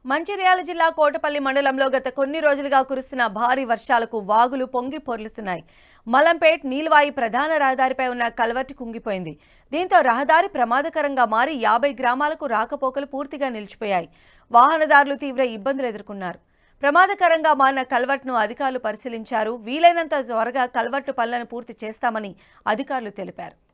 మంచిర్యాల జిల్లా కోటపల్లి మండలంలో గత కొన్ని రోజులుగా కురుస్తున్న భారీ వర్షాలకు వాగులు పొంగి పొర్లుతున్నాయి. మలంపేట్ నీల్వాయి ప్రధాన రహదారిపై ఉన్న కల్వర్ట్ కుంగిపోయింది. దీంతో రహదారి ప్రమాదకరంగా మారి 50 గ్రామాలకు రాకపోకలు పూర్తిగా నిలిచిపోయాయి. వాహనదారులు తీవ్ర ఇబ్బందులు ఎదుర్కొన్నారు. ప్రమాదకరంగా మారిన కల్వర్ట్ను అధికారులు పరిశీలించారు. వీలైనంత త్వరగా కల్వర్ట్ పనులను పూర్తి చేస్తామని అధికారులు తెలిపారు.